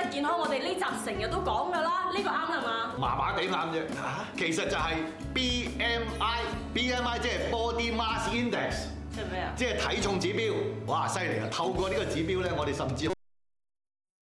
質健康，我哋呢集成日都講㗎啦，呢個啱啦嘛？ 麻麻地啱啫。其實就係 BMI 即係 Body Mass Index。 即係咩啊？ 即係體重指標，哇犀利啊！透過呢個指標咧，我哋甚至